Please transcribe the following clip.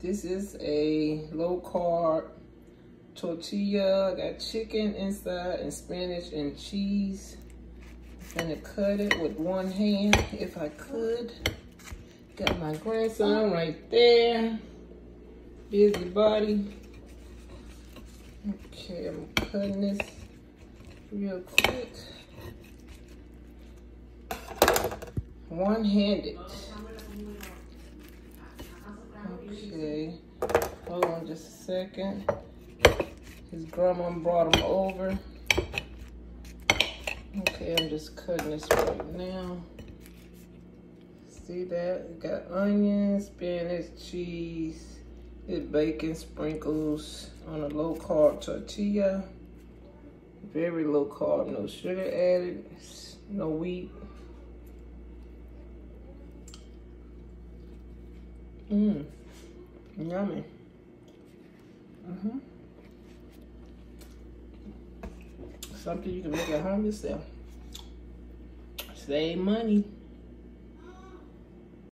This is a low carb tortilla. Got chicken inside and spinach and cheese. I'm gonna cut it with one hand if I could. Got my grandson right there. Busybody. Okay, I'm cutting this real quick. One-handed. Okay, hold on just a second. His grandma brought him over. Okay, I'm just cutting this right now. See that? Got onions, spinach, cheese, and bacon sprinkles on a low carb tortilla. Very low carb, no sugar added, no wheat. Yummy. Something you can make at home yourself. Save money.